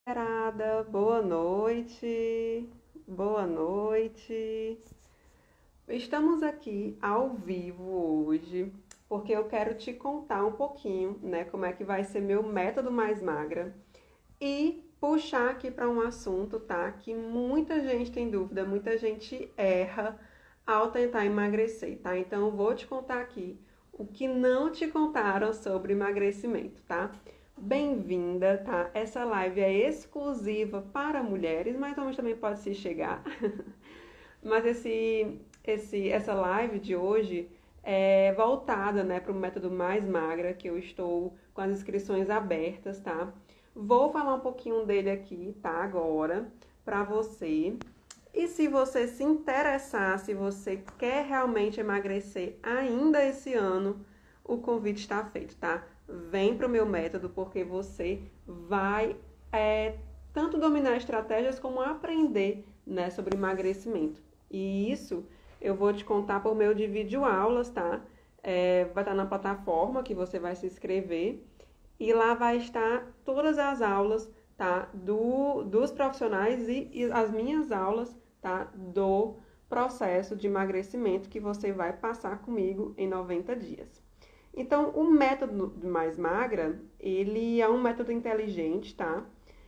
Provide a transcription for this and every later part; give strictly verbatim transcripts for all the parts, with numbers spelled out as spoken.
Gerada, boa noite, boa noite. Estamos aqui ao vivo hoje porque eu quero te contar um pouquinho, né, como é que vai ser meu método mais magra e puxar aqui para um assunto, tá, que muita gente tem dúvida, muita gente erra ao tentar emagrecer, tá? Então eu vou te contar aqui o que não te contaram sobre emagrecimento, tá? Bem-vinda, tá? Essa live é exclusiva para mulheres, mas homens também pode se chegar. Mas esse, esse, essa live de hoje é voltada, né, para o método mais magra, que eu estou com as inscrições abertas, tá? Vou falar um pouquinho dele aqui, tá? Agora, para você. E se você se interessar, se você quer realmente emagrecer ainda esse ano, o convite está feito, tá? Vem para o meu método, porque você vai é, tanto dominar estratégias como aprender, né, sobre emagrecimento. E isso eu vou te contar por meio de videoaulas, tá? É, vai estar na plataforma que você vai se inscrever e lá vai estar todas as aulas, tá? Do, dos profissionais e, e as minhas aulas, tá? Do processo de emagrecimento que você vai passar comigo em noventa dias. Então, o método mais magra, ele é um método inteligente, tá?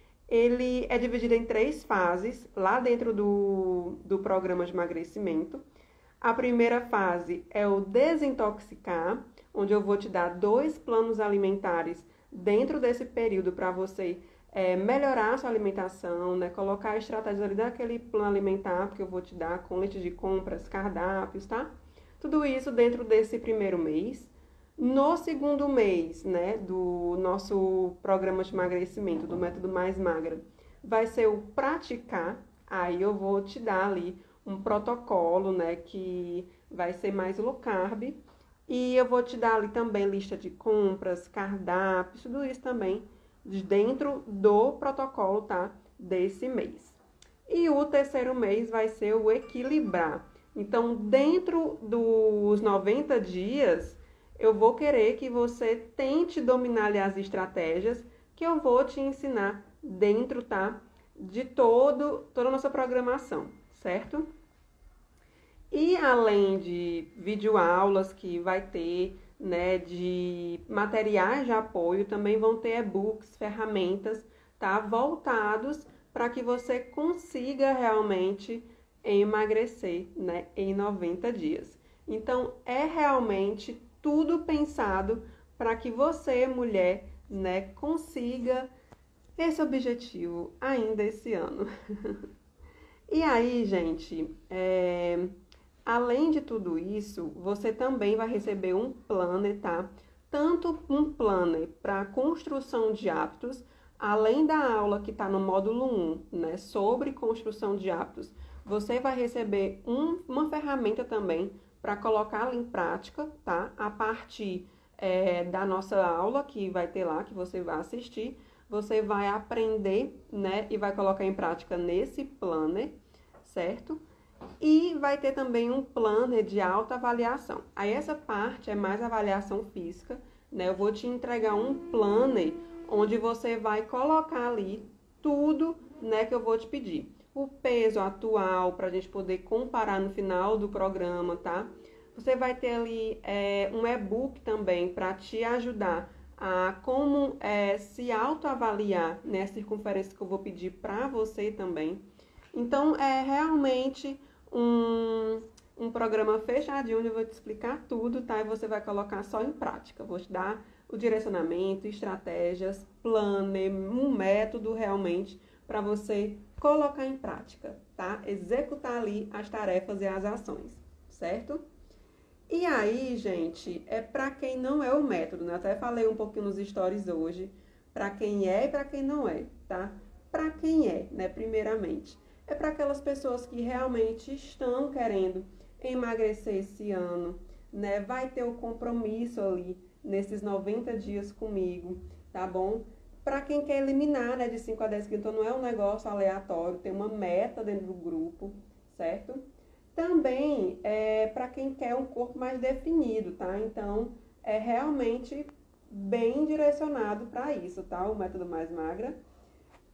Ele é dividido em três fases, lá dentro do, do programa de emagrecimento. A primeira fase é o desintoxicar, onde eu vou te dar dois planos alimentares dentro desse período para você é, melhorar a sua alimentação, né? Colocar estratégias ali daquele plano alimentar que eu vou te dar com lista de compras, cardápios, tá? Tudo isso dentro desse primeiro mês. No segundo mês, né, do nosso programa de emagrecimento, do método mais magra, vai ser o praticar. Aí eu vou te dar ali um protocolo, né, que vai ser mais low carb. E eu vou te dar ali também lista de compras, cardápios, tudo isso também dentro do protocolo, tá, desse mês. E o terceiro mês vai ser o equilibrar. Então, dentro dos noventa dias, eu vou querer que você tente dominar ali as estratégias que eu vou te ensinar dentro, tá, de todo, toda a nossa programação, certo? E além de videoaulas que vai ter, né, de materiais de apoio, também vão ter e-books, ferramentas, tá, voltados para que você consiga realmente emagrecer, né, em noventa dias. Então, é realmente tudo pensado para que você, mulher, né, consiga esse objetivo ainda esse ano. E aí, gente, é, além de tudo isso, você também vai receber um planner, tá? Tanto um planner para construção de hábitos, além da aula que está no módulo um, né, sobre construção de hábitos, você vai receber um, uma ferramenta também para colocá-la em prática, tá? A partir é, da nossa aula que vai ter lá, que você vai assistir, você vai aprender, né, e vai colocar em prática nesse planner, certo? E vai ter também um planner de autoavaliação. Aí essa parte é mais avaliação física, né? Eu vou te entregar um planner onde você vai colocar ali tudo, né, que eu vou te pedir. O peso atual, para a gente poder comparar no final do programa, tá? Você vai ter ali é, um e-book também para te ajudar a como é, se autoavaliar, né? As circunferências que eu vou pedir para você também. Então, é realmente um, um programa fechadinho onde eu vou te explicar tudo, tá? E você vai colocar só em prática. Vou te dar o direcionamento, estratégias, planner, um método realmente para você colocar em prática, tá? Executar ali as tarefas e as ações, certo? E aí, gente, é para quem não é o método, né? Até falei um pouquinho nos stories hoje, para quem é e para quem não é, tá? Para quem é, né, primeiramente. É para aquelas pessoas que realmente estão querendo emagrecer esse ano, né? Vai ter o compromisso ali nesses noventa dias comigo, tá bom? Para quem quer eliminar, né, de cinco a dez quilos, então não é um negócio aleatório, tem uma meta dentro do grupo, certo? Também é para quem quer um corpo mais definido, tá? Então, é realmente bem direcionado para isso, tá? O método mais magra.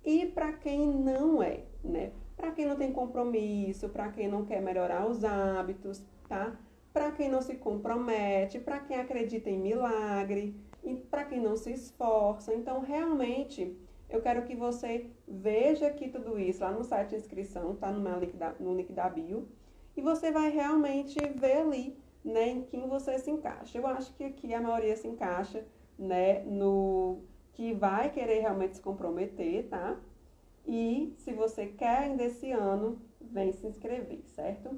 e para quem não é, né? Para quem não tem compromisso, para quem não quer melhorar os hábitos, tá? Para quem não se compromete, para quem acredita em milagre, e para quem não se esforça. Então, realmente, eu quero que você veja aqui tudo isso lá no site de inscrição, tá no meu link da, no link da bio, e você vai realmente ver ali, né, em quem você se encaixa. Eu acho que aqui a maioria se encaixa, né, no que vai querer realmente se comprometer, tá? E se você quer ainda esse ano, vem se inscrever, certo?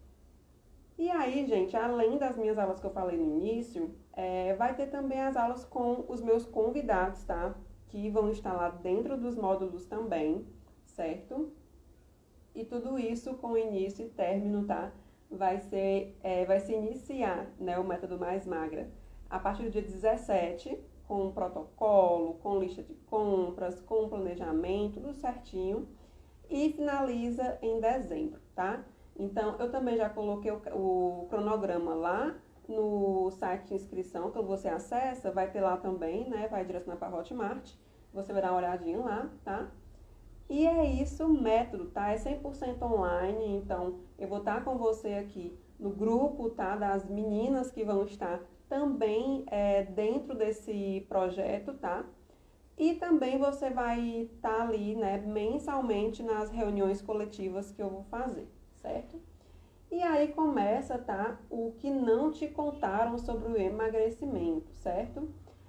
E aí, gente, além das minhas aulas que eu falei no início, é, vai ter também as aulas com os meus convidados, tá? Que vão estar lá dentro dos módulos também, certo? E tudo isso com início e término, tá? Vai ser, é, vai se iniciar, né, o método Mais Magra a partir do dia dezessete, com um protocolo, com lista de compras, com planejamento, tudo certinho, e finaliza em dezembro, tá? Então, eu também já coloquei o, o cronograma lá no site de inscrição, quando você acessa, vai ter lá também, né? Vai direcionar para a Hotmart, você vai dar uma olhadinha lá, tá? E é isso, o método, tá? É cem por cento online, então eu vou estar com você aqui no grupo, tá? Das meninas que vão estar também é, dentro desse projeto, tá? E também você vai estar ali, né, mensalmente nas reuniões coletivas que eu vou fazer, certo? E aí começa, tá? O que não te contaram sobre o emagrecimento, certo?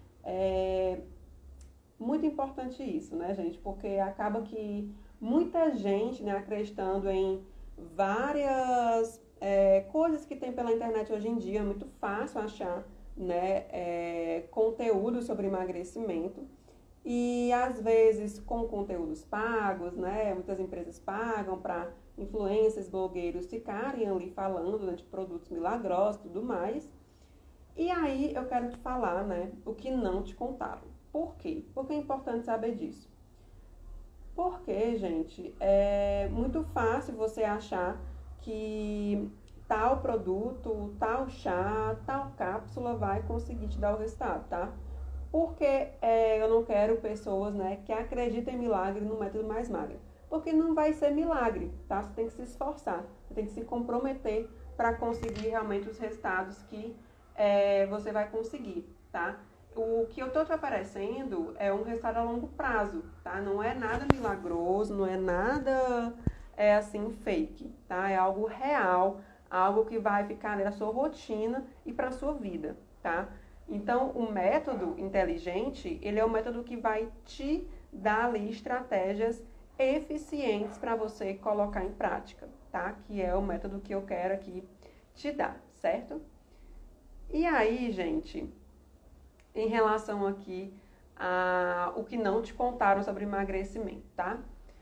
É muito importante isso, né, gente? Porque acaba que muita gente, né, acreditando em várias é, coisas que tem pela internet hoje em dia, é muito fácil achar, né, é, conteúdo sobre emagrecimento. E às vezes com conteúdos pagos, né? Muitas empresas pagam para influencers, blogueiros ficarem ali falando, né, de produtos milagrosos e tudo mais. E aí eu quero te falar, né, o que não te contaram. Por quê? Porque é importante saber disso. Porque, gente, é muito fácil você achar que tal produto, tal chá, tal cápsula vai conseguir te dar o resultado, tá? Porque é, eu não quero pessoas, né, que acreditem em milagre no método Mais Magra. Porque não vai ser milagre, tá? Você tem que se esforçar, você tem que se comprometer para conseguir realmente os resultados que é, você vai conseguir, tá? O que eu tô te oferecendo é um resultado a longo prazo, tá? Não é nada milagroso, não é nada é, assim fake, tá? É algo real, algo que vai ficar na sua rotina e para sua vida, tá? Então, o método inteligente, ele é o método que vai te dar ali estratégias eficientes para você colocar em prática, tá? Que é o método que eu quero aqui te dar, certo? E aí, gente, em relação aqui a o que não te contaram sobre emagrecimento, tá?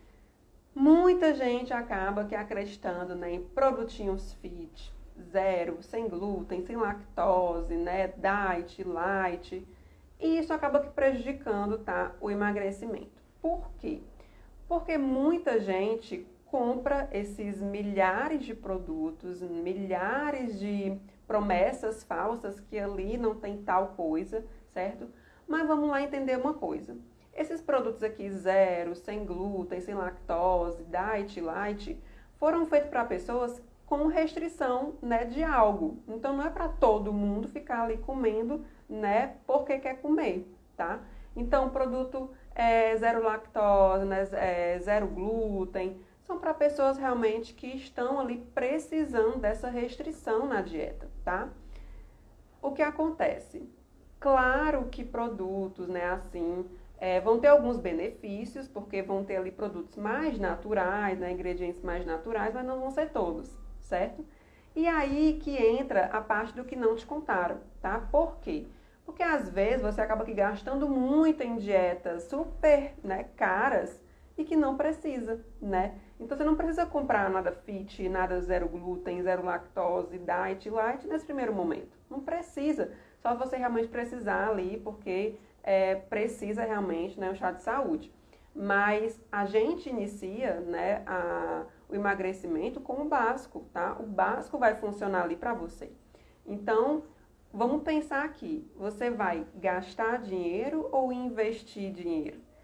Muita gente acaba que acreditando, né, em produtinhos fit, zero, sem glúten, sem lactose, né, diet, light, e isso acaba que prejudicando, tá, o emagrecimento. Por quê? Porque muita gente compra esses milhares de produtos, milhares de promessas falsas que ali não tem tal coisa, certo? Mas vamos lá entender uma coisa. Esses produtos aqui zero, sem glúten, sem lactose, diet, light, foram feitos para pessoas com restrição, né, de algo. Então não é para todo mundo ficar ali comendo, né, porque quer comer, tá? Então produto é, zero lactose, né, é, zero glúten, são para pessoas realmente que estão ali precisando dessa restrição na dieta, tá? O que acontece? Claro que produtos, né, assim, é, vão ter alguns benefícios, porque vão ter ali produtos mais naturais, né, ingredientes mais naturais, mas não vão ser todos, certo? E aí que entra a parte do que não te contaram, tá? Por quê? Porque às vezes você acaba aqui gastando muito em dietas super, né, caras e que não precisa, né? Então você não precisa comprar nada fit, nada zero glúten, zero lactose, diet, light nesse primeiro momento. Não precisa. Só você realmente precisar ali, porque é, precisa realmente, né, um chá de saúde. Mas a gente inicia, né, a, o emagrecimento com o básico, tá? O básico vai funcionar ali para você. Então, vamos pensar aqui. Você vai gastar dinheiro ou investir dinheiro?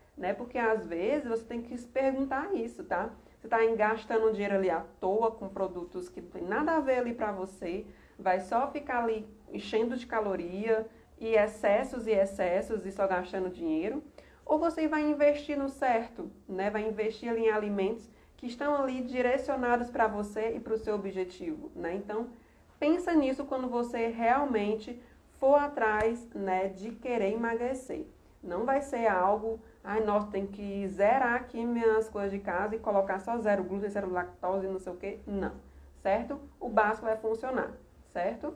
né? Porque às vezes você tem que se perguntar isso, tá? Você está gastando dinheiro ali à toa com produtos que não tem nada a ver ali para você, vai só ficar ali enchendo de caloria e excessos e excessos e só gastando dinheiro, ou você vai investir no certo, né? Vai investir ali em alimentos que estão ali direcionados para você e para o seu objetivo, né? Então, pensa nisso quando você realmente for atrás, né, de querer emagrecer. Não vai ser algo, ai, nossa, tem que zerar aqui minhas coisas de casa e colocar só zero glúten, zero lactose, não sei o que. Não, certo? O básico vai funcionar, certo?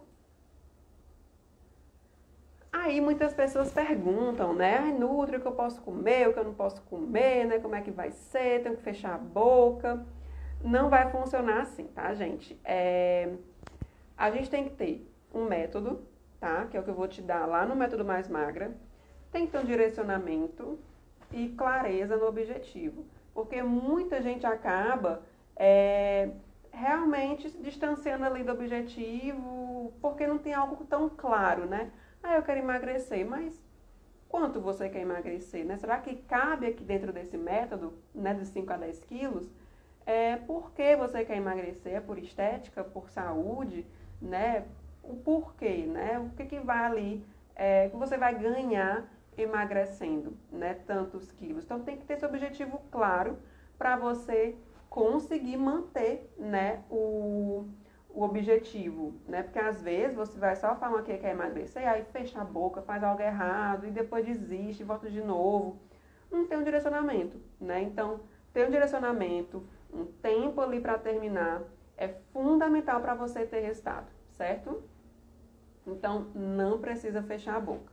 Aí muitas pessoas perguntam, né? Ai, Nutri, o que eu posso comer, o que eu não posso comer, né? Como é que vai ser? Tenho que fechar a boca. Não vai funcionar assim, tá, gente? É... A gente tem que ter um método, tá? Que é o que eu vou te dar lá no Método Mais Magra. Tem que ter um direcionamento e clareza no objetivo. Porque muita gente acaba é, realmente se distanciando ali do objetivo porque não tem algo tão claro, né? Ah, eu quero emagrecer, mas quanto você quer emagrecer, né? Será que cabe aqui dentro desse método, né, de cinco a dez quilos? É, por que você quer emagrecer? É por estética, por saúde, né? O porquê, né? O que que vai ali, é, que você vai ganhar emagrecendo, né? Tantos quilos. Então tem que ter esse objetivo claro para você conseguir manter, né, o, o objetivo, né? Porque às vezes você vai só falar que quer emagrecer, aí fecha a boca, faz algo errado e depois desiste, volta de novo. Não tem um direcionamento, né? Então, ter um direcionamento, um tempo ali para terminar, é fundamental para você ter resultado, certo? Então, não precisa fechar a boca.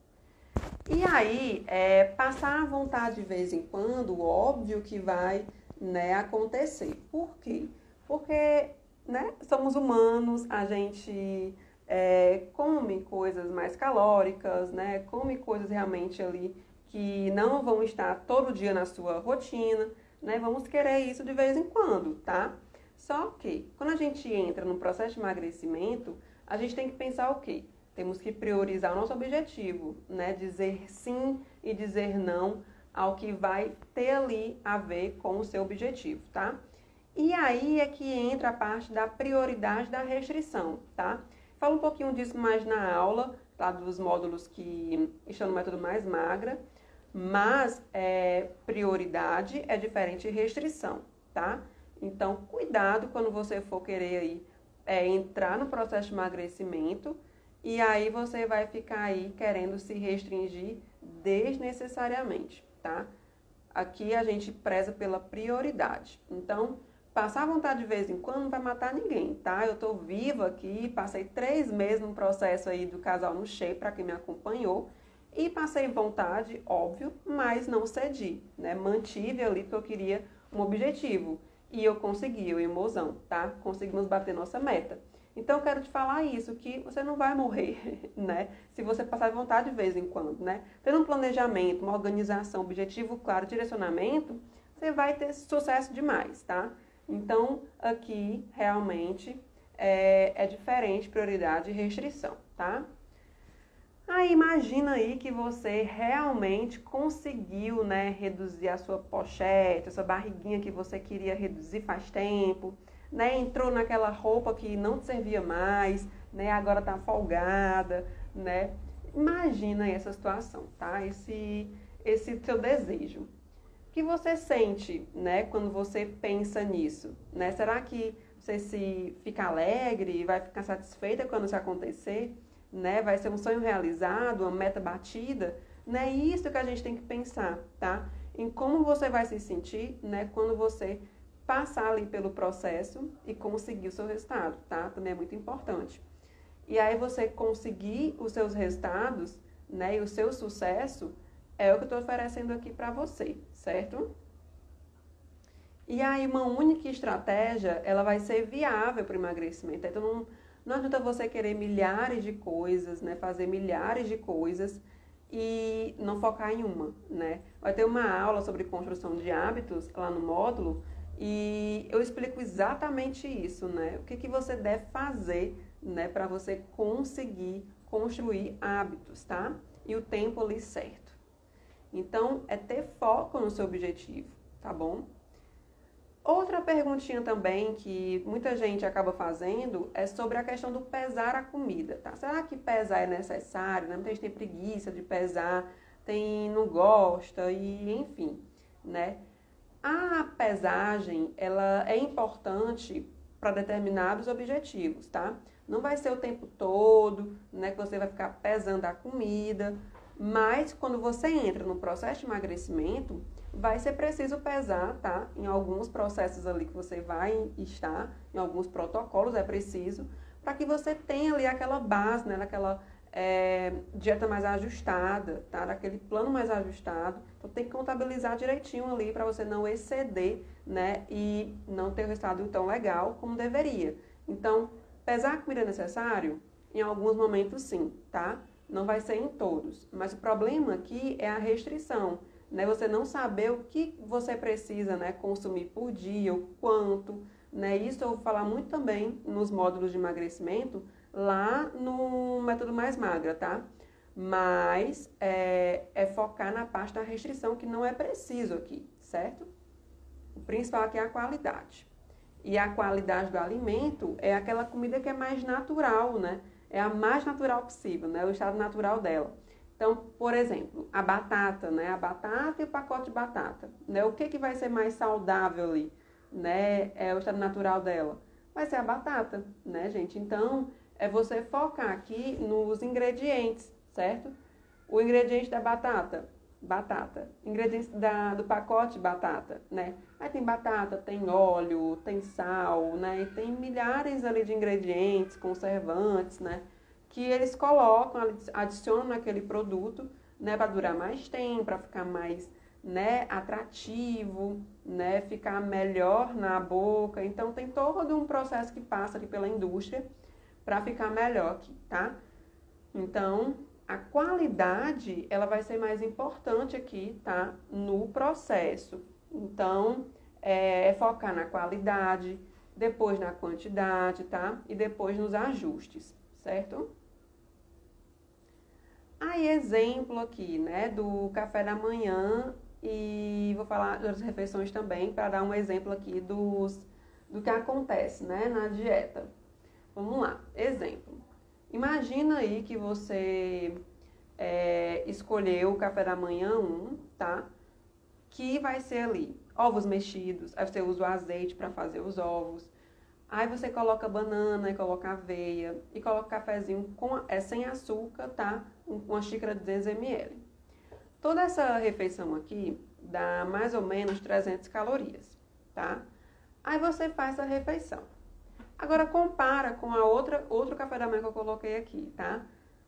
E aí, é, passar à vontade de vez em quando, óbvio que vai, né, acontecer. Por quê? Porque, né, somos humanos, a gente é, come coisas mais calóricas, né, come coisas realmente ali que não vão estar todo dia na sua rotina, né, vamos querer isso de vez em quando, tá? Só que, quando a gente entra no processo de emagrecimento, a gente tem que pensar o quê? Temos que priorizar o nosso objetivo, né? Dizer sim e dizer não ao que vai ter ali a ver com o seu objetivo, tá? E aí é que entra a parte da prioridade da restrição, tá? Falo um pouquinho disso mais na aula, tá? Dos módulos que estão no Método Mais Magra, mas é, prioridade é diferente de restrição, tá? Então, cuidado quando você for querer aí, é, entrar no processo de emagrecimento, e aí você vai ficar aí querendo se restringir desnecessariamente, tá? Aqui a gente preza pela prioridade. Então, passar vontade de vez em quando não vai matar ninguém, tá? Eu tô viva aqui, passei três meses no processo aí do Casal no Shape, para quem me acompanhou, e passei vontade, óbvio, mas não cedi, né? Mantive ali porque eu queria um objetivo. E eu consegui, eu e o mozão, tá? Conseguimos bater nossa meta. Então, eu quero te falar isso, que você não vai morrer, né? Se você passar vontade de vez em quando, né? Tendo um planejamento, uma organização, objetivo claro, direcionamento, você vai ter sucesso demais, tá? Então, aqui, realmente, é, é diferente prioridade e restrição, tá? Aí, imagina aí que você realmente conseguiu, né, reduzir a sua pochete, a sua barriguinha que você queria reduzir faz tempo, né, entrou naquela roupa que não te servia mais, né, agora tá folgada, né? Imagina aí essa situação, tá? Esse, esse seu desejo. O que você sente, né, quando você pensa nisso, né? Será que você se fica alegre, vai ficar satisfeita quando isso acontecer? Né? Vai ser um sonho realizado, uma meta batida, né? Isso que a gente tem que pensar, tá? Em como você vai se sentir, né, quando você passar ali pelo processo e conseguir o seu resultado, tá? Também é muito importante. E aí você conseguir os seus resultados, né, e o seu sucesso é o que eu estou oferecendo aqui para você, certo? E aí uma única estratégia, ela vai ser viável para o emagrecimento. Então não Não adianta você querer milhares de coisas, né? Fazer milhares de coisas e não focar em uma, né? Vai ter uma aula sobre construção de hábitos lá no módulo e eu explico exatamente isso, né? O que, que você deve fazer, né? Para você conseguir construir hábitos, tá? E o tempo ali certo. Então, é ter foco no seu objetivo, tá bom? Outra perguntinha também que muita gente acaba fazendo é sobre a questão do pesar a comida, tá? Será que pesar é necessário, né? Muita gente tem preguiça de pesar, tem, não gosta e enfim, né? A pesagem, ela é importante para determinados objetivos, tá? Não vai ser o tempo todo, né, que você vai ficar pesando a comida, mas quando você entra no processo de emagrecimento, vai ser preciso pesar, tá? Em alguns processos ali que você vai estar, em alguns protocolos é preciso, para que você tenha ali aquela base, né, naquela é, dieta mais ajustada, tá? Daquele plano mais ajustado. Então tem que contabilizar direitinho ali para você não exceder, né? E não ter o resultado tão legal como deveria. Então, pesar a comida é necessário? Em alguns momentos sim, tá? Não vai ser em todos. Mas o problema aqui é a restrição, né? Você não saber o que você precisa, né, consumir por dia, o quanto, né? Isso eu vou falar muito também nos módulos de emagrecimento, lá no método Mais Magra, tá? Mas é, é focar na parte da restrição, que não é preciso aqui, certo? O principal aqui é a qualidade. E a qualidade do alimento é aquela comida que é mais natural, né? É a mais natural possível, né? O estado natural dela. Então, por exemplo, a batata, né? A batata e o pacote de batata, né? O que que vai ser mais saudável ali, né? É o estado natural dela. Vai ser a batata, né, gente? Então, é você focar aqui nos ingredientes, certo? O ingrediente da batata, batata. Ingredientes da, do pacote, batata, né? Aí tem batata, tem óleo, tem sal, né? E tem milhares ali de ingredientes, conservantes, né? Que eles colocam, adicionam naquele produto, né? Para durar mais tempo, para ficar mais, né, atrativo, né? Ficar melhor na boca. Então, tem todo um processo que passa ali pela indústria para ficar melhor aqui, tá? Então, a qualidade, ela vai ser mais importante aqui, tá? No processo. Então, é, é focar na qualidade, depois na quantidade, tá? E depois nos ajustes, certo? Aí, exemplo aqui, né? Do café da manhã e vou falar das refeições também para dar um exemplo aqui dos, do que acontece, né? Na dieta. Vamos lá, exemplo. Imagina aí que você é, escolheu o café da manhã um, tá? Que vai ser ali ovos mexidos, aí você usa o azeite para fazer os ovos. Aí você coloca banana e coloca aveia e coloca cafezinho com, é, sem açúcar, tá? Uma xícara de duzentos mililitros. Toda essa refeição aqui dá mais ou menos trezentas calorias, tá? Aí você faz essa refeição. Agora compara com a outra, outro café da manhã que eu coloquei aqui, tá?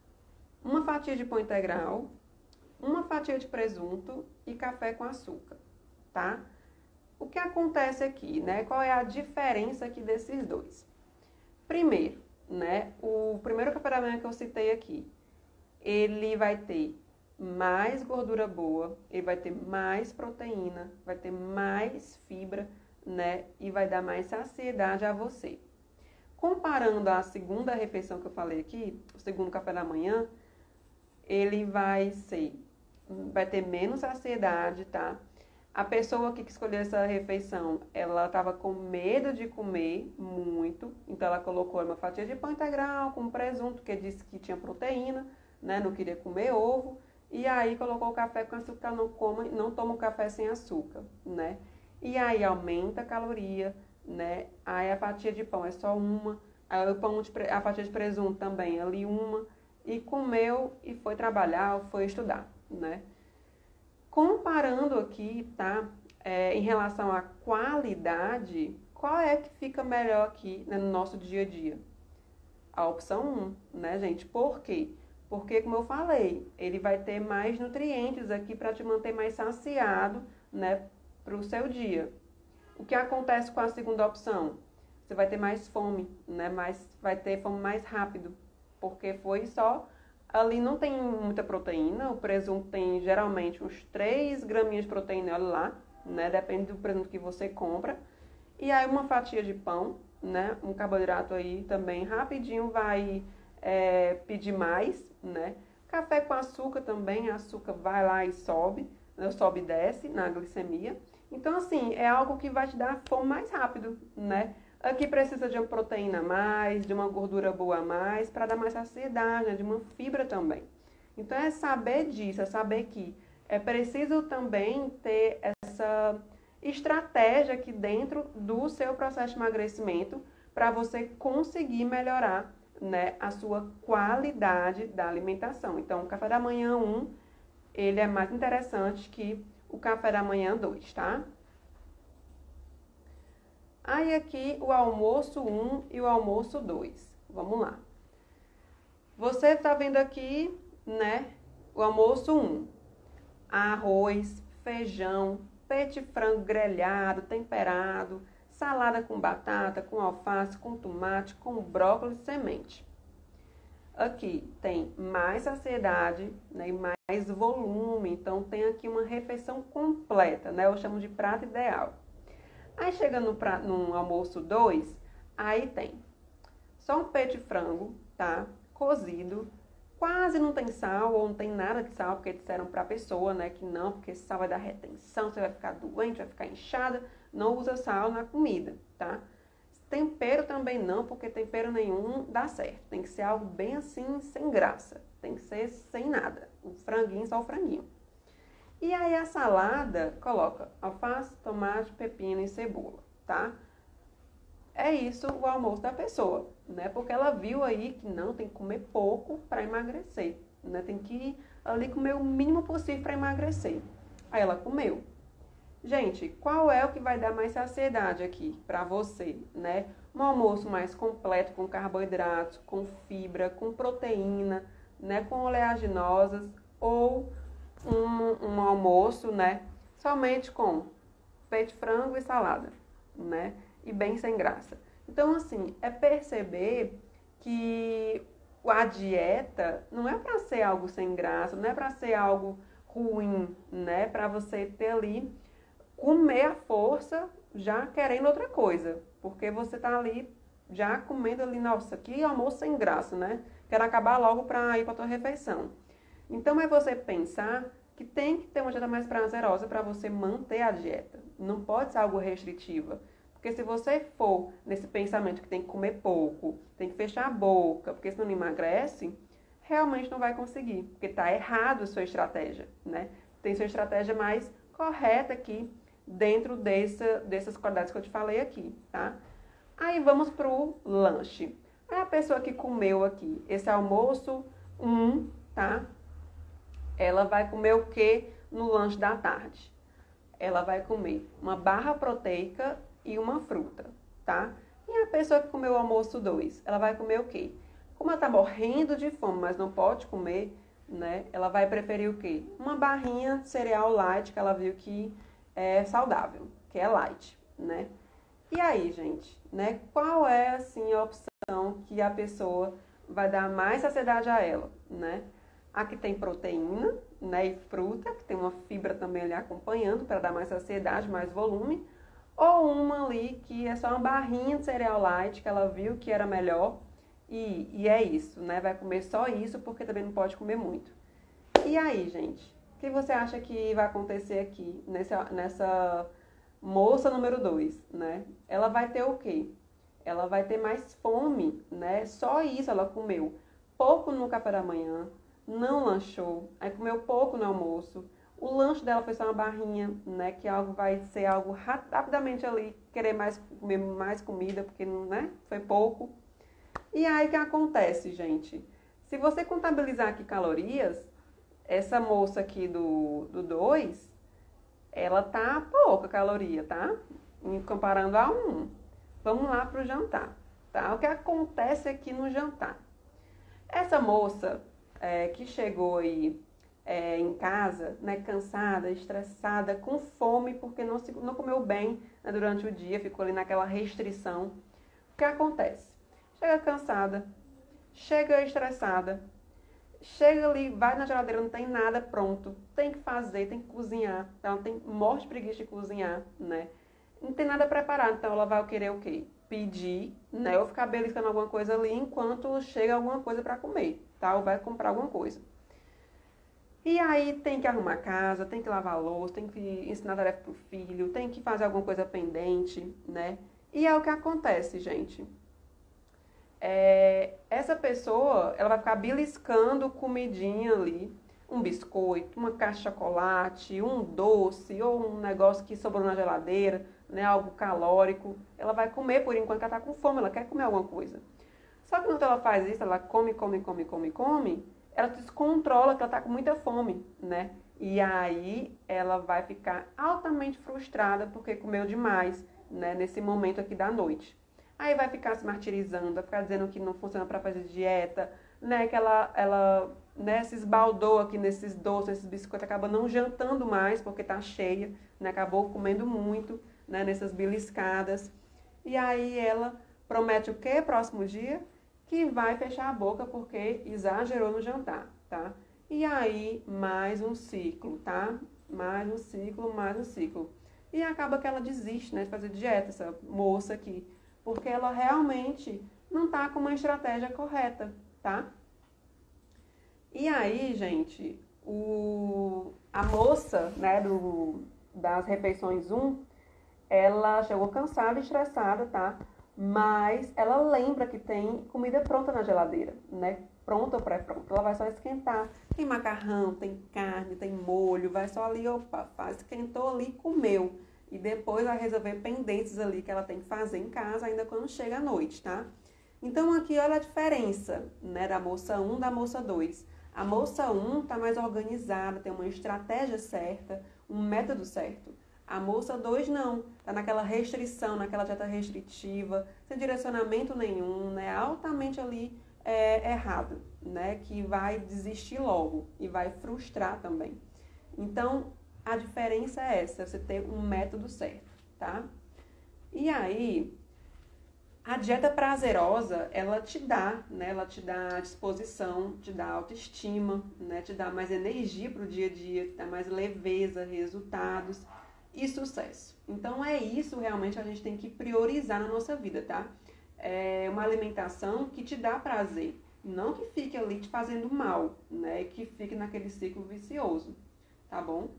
Uma fatia de pão integral, uma fatia de presunto e café com açúcar, tá? O que acontece aqui, né? Qual é a diferença aqui desses dois? Primeiro, né? O primeiro café da manhã que eu citei aqui, ele vai ter mais gordura boa, ele vai ter mais proteína, vai ter mais fibra, né? E vai dar mais saciedade a você. Comparando a segunda refeição que eu falei aqui, o segundo café da manhã, ele vai ser, vai ter menos saciedade, tá? A pessoa que escolheu essa refeição, ela estava com medo de comer muito, então ela colocou uma fatia de pão integral com presunto, que disse que tinha proteína, né? Não queria comer ovo, e aí colocou o café com açúcar, não come, não toma o café sem açúcar, né? E aí aumenta a caloria, né? Aí a fatia de pão é só uma, aí o pão de, a fatia de presunto também ali uma, e comeu e foi trabalhar, foi estudar, né? Comparando aqui, tá? É, em relação à qualidade, qual é que fica melhor aqui, né, no nosso dia a dia? A opção um, né, gente? Por quê? Porque, como eu falei, ele vai ter mais nutrientes aqui para te manter mais saciado, né, para o seu dia. O que acontece com a segunda opção? Você vai ter mais fome, né? Mais, vai ter fome mais rápido, porque foi só... Ali não tem muita proteína, o presunto tem geralmente uns três graminhas de proteína, olha lá, né? Depende do presunto que você compra. E aí uma fatia de pão, né? Um carboidrato aí também rapidinho vai é, pedir mais, né? Café com açúcar também, açúcar vai lá e sobe, né? Sobe e desce na glicemia. Então, assim, é algo que vai te dar fome mais rápido, né? Aqui precisa de uma proteína a mais, de uma gordura boa a mais, para dar mais saciedade, né? De uma fibra também. Então, é saber disso, é saber que é preciso também ter essa estratégia aqui dentro do seu processo de emagrecimento para você conseguir melhorar, né, a sua qualidade da alimentação. Então, o café da manhã um, ele é mais interessante que o café da manhã dois, tá? Aí aqui o almoço um e o almoço dois. Vamos lá. Você está vendo aqui, né, o almoço um. Arroz, feijão, peito de frango grelhado, temperado, salada com batata, com alface, com tomate, com brócolis e semente. Aqui tem mais saciedade, né, e mais volume, então tem aqui uma refeição completa, né? Eu chamo de prato ideal. Aí chega no, pra, no almoço dois, aí tem só um peito de frango, tá? Cozido, quase não tem sal ou não tem nada de sal, porque disseram pra pessoa, né, que não, porque esse sal vai dar retenção, você vai ficar doente, vai ficar inchada, não usa sal na comida, tá? Tempero também não, porque tempero nenhum dá certo. Tem que ser algo bem assim, sem graça. Tem que ser sem nada. Um franguinho, só o franguinho. E aí a salada, coloca alface, tomate, pepino e cebola, tá? É isso o almoço da pessoa, né? Porque ela viu aí que não, tem que comer pouco para emagrecer, né? Tem que ali comer o mínimo possível para emagrecer. Aí ela comeu. Gente, qual é o que vai dar mais saciedade aqui para você, né? Um almoço mais completo, com carboidratos, com fibra, com proteína, né? Com oleaginosas, ou um, um almoço, né? Somente com peito de frango e salada, né? E bem sem graça. Então, assim, é perceber que a dieta não é para ser algo sem graça, não é para ser algo ruim, né? Para você ter ali comer à força, já querendo outra coisa. Porque você tá ali, já comendo ali, nossa, que almoço sem graça, né? Quero acabar logo para ir para tua refeição. Então, é você pensar que tem que ter uma dieta mais prazerosa para você manter a dieta. Não pode ser algo restritiva. Porque se você for nesse pensamento que tem que comer pouco, tem que fechar a boca, porque senão não emagrece, realmente não vai conseguir. Porque tá errado a sua estratégia, né? Tem sua estratégia mais correta aqui, dentro dessa, dessas qualidades que eu te falei aqui, tá? Aí vamos pro lanche. Aí a pessoa que comeu aqui esse almoço um, tá? Ela vai comer o que no lanche da tarde? Ela vai comer uma barra proteica e uma fruta, tá? E a pessoa que comeu o almoço dois, ela vai comer o quê? Como ela tá morrendo de fome, mas não pode comer, né? Ela vai preferir o quê? Uma barrinha de cereal light, que ela viu que é saudável, que é light, né? E aí, gente, né? Qual é, assim, a opção que a pessoa vai dar mais saciedade a ela, né? A que tem proteína, né? E fruta, que tem uma fibra também ali acompanhando para dar mais saciedade, mais volume. Ou uma ali que é só uma barrinha de cereal light, que ela viu que era melhor. E, e é isso, né? Vai comer só isso, porque também não pode comer muito. E aí, gente? O que você acha que vai acontecer aqui nessa, nessa moça número dois, né? Ela vai ter o quê? Ela vai ter mais fome, né? Só isso ela comeu. Pouco no café da manhã, não lanchou, aí comeu pouco no almoço. O lanche dela foi só uma barrinha, né? Que algo vai ser algo rapidamente ali, querer mais comer mais comida, porque né? Foi pouco. E aí o que acontece, gente? Se você contabilizar aqui calorias, essa moça aqui do dois, ela tá pouca caloria, tá? Comparando a um. Vamos lá pro jantar, tá? O que acontece aqui no jantar? Essa moça é, que chegou aí é, em casa, né, cansada, estressada, com fome, porque não, se, não comeu bem, né, durante o dia, ficou ali naquela restrição. O que acontece? Chega cansada, chega estressada, chega ali, vai na geladeira, não tem nada pronto, tem que fazer, tem que cozinhar, ela tem morte de preguiça de cozinhar, né? Não tem nada preparado, então ela vai querer o quê? Pedir, né? Ou ficar beliscando alguma coisa ali enquanto chega alguma coisa para comer, tá? Ou vai comprar alguma coisa. E aí tem que arrumar casa, tem que lavar a louça, tem que ensinar tarefa pro filho, tem que fazer alguma coisa pendente, né? E é o que acontece, gente. É, essa pessoa, ela vai ficar beliscando comidinha ali, um biscoito, uma caixa de chocolate, um doce ou um negócio que sobrou na geladeira, né, algo calórico. Ela vai comer por enquanto que ela tá com fome, ela quer comer alguma coisa. Só que quando ela faz isso, ela come, come, come, come, come, ela descontrola que ela tá com muita fome, né? E aí ela vai ficar altamente frustrada porque comeu demais, né, nesse momento aqui da noite. Aí vai ficar se martirizando, vai ficar dizendo que não funciona para fazer dieta, né? Que ela, ela né, se esbaldou aqui nesses doces, nesses biscoitos, acaba não jantando mais porque tá cheia, né? Acabou comendo muito, né, nessas beliscadas. E aí ela promete o quê? Próximo dia? Que vai fechar a boca porque exagerou no jantar, tá? E aí, mais um ciclo, tá? Mais um ciclo, mais um ciclo. E acaba que ela desiste, né, de fazer dieta, essa moça aqui. Porque ela realmente não tá com uma estratégia correta, tá? E aí, gente, o, a moça, né, do, das refeições um, ela chegou cansada e estressada, tá? Mas ela lembra que tem comida pronta na geladeira, né? Pronta ou pré-pronta. Ela vai só esquentar. Tem macarrão, tem carne, tem molho, vai só ali, opa, faz, esquentou ali, comeu. E depois vai resolver pendentes ali que ela tem que fazer em casa ainda quando chega à noite, tá? Então aqui olha a diferença, né, da moça um da moça dois. A moça um tá mais organizada, tem uma estratégia certa, um método certo. A moça dois não, tá naquela restrição, naquela dieta restritiva, sem direcionamento nenhum, né, altamente ali é, errado, né, que vai desistir logo e vai frustrar também. Então, a diferença é essa, você ter um método certo, tá? E aí, a dieta prazerosa, ela te dá, né? Ela te dá disposição, te dá autoestima, né? Te dá mais energia pro dia a dia, te dá mais leveza, resultados e sucesso. Então, é isso realmente a gente tem que priorizar na nossa vida, tá? É uma alimentação que te dá prazer, não que fique ali te fazendo mal, né? Que fique naquele ciclo vicioso, tá bom?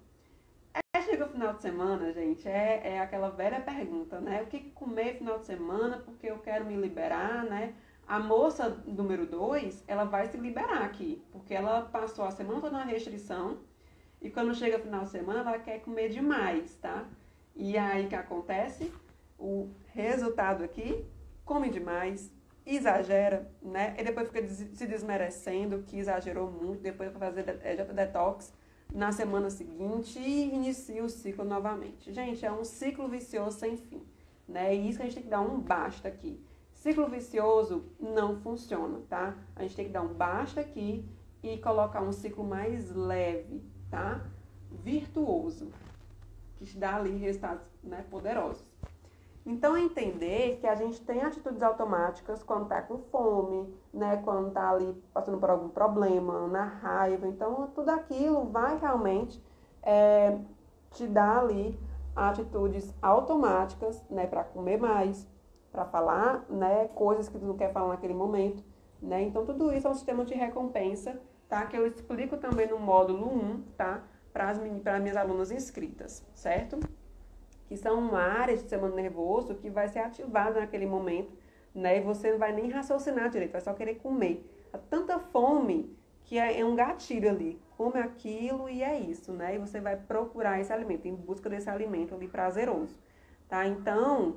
Aí chega o final de semana, gente, é, é aquela velha pergunta, né? O que comer final de semana porque eu quero me liberar, né? A moça número dois, ela vai se liberar aqui, porque ela passou a semana toda na restrição e quando chega o final de semana ela quer comer demais, tá? E aí o que acontece? O resultado aqui, come demais, exagera, né? E depois fica se desmerecendo, que exagerou muito, depois vai fazer dieta detox na semana seguinte e inicia o ciclo novamente. Gente, é um ciclo vicioso sem fim, né? E isso que a gente tem que dar um basta aqui. Ciclo vicioso não funciona, tá? A gente tem que dar um basta aqui e colocar um ciclo mais leve, tá? Virtuoso, que te dá ali resultados, né, poderosos. Então, entender que a gente tem atitudes automáticas quando tá com fome, né? Quando tá ali passando por algum problema, na raiva. Então, tudo aquilo vai realmente é, te dar ali atitudes automáticas, né? Para comer mais, para falar, né? Coisas que tu não quer falar naquele momento, né? Então, tudo isso é um sistema de recompensa, tá? Que eu explico também no módulo um, tá? Para as minhas alunas inscritas, certo? Que são áreas do sistema nervoso que vai ser ativada naquele momento, né? E você não vai nem raciocinar direito, vai só querer comer. Há tanta fome que é um gatilho ali. Come aquilo e é isso, né? E você vai procurar esse alimento, em busca desse alimento ali prazeroso, tá? Então,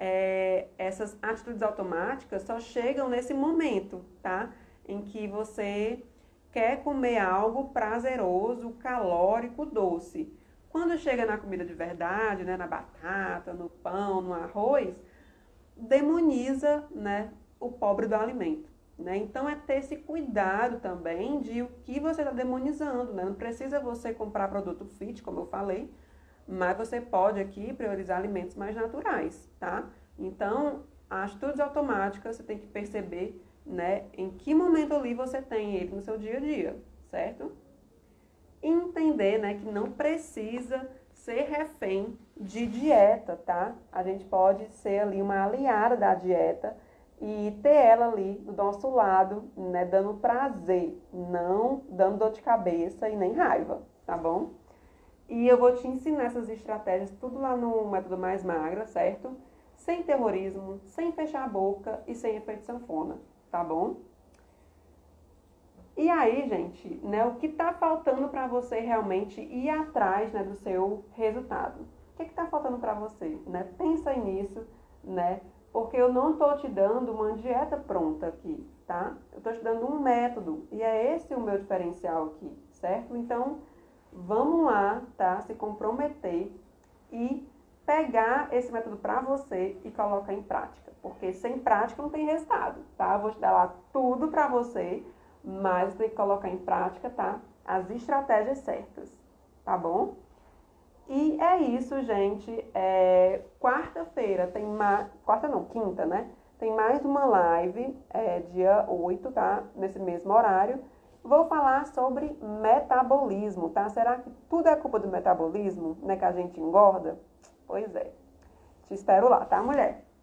é, essas atitudes automáticas só chegam nesse momento, tá? Em que você quer comer algo prazeroso, calórico, doce. Quando chega na comida de verdade, né, na batata, no pão, no arroz, demoniza, né, o pobre do alimento, né? Então é ter esse cuidado também de o que você está demonizando, né? Não precisa você comprar produto fit, como eu falei, mas você pode aqui priorizar alimentos mais naturais, tá? Então, as atitudes automáticas você tem que perceber, né, em que momento ali você tem ele no seu dia a dia, certo? Entender, né, que não precisa ser refém de dieta, tá? A gente pode ser ali uma aliada da dieta e ter ela ali do nosso lado, né, dando prazer, não dando dor de cabeça e nem raiva, tá bom? E eu vou te ensinar essas estratégias tudo lá no Método Mais Magra, certo? Sem terrorismo, sem fechar a boca e sem efeito sanfona, tá bom? E aí, gente, né, o que tá faltando para você realmente ir atrás, né, do seu resultado? O que que tá faltando para você, né? Pensa aí nisso, né? Porque eu não tô te dando uma dieta pronta aqui, tá? Eu tô te dando um método e é esse o meu diferencial aqui, certo? Então, vamos lá, tá? Se comprometer e pegar esse método para você e colocar em prática. Porque sem prática não tem resultado, tá? Eu vou te dar lá tudo para você, mas tem que colocar em prática, tá? As estratégias certas, tá bom? E é isso, gente. É, quarta-feira tem mais... Quarta não, quinta, né? Tem mais uma live, é, dia oito, tá? Nesse mesmo horário. Vou falar sobre metabolismo, tá? Será que tudo é culpa do metabolismo, né? Que a gente engorda? Pois é. Te espero lá, tá, mulher?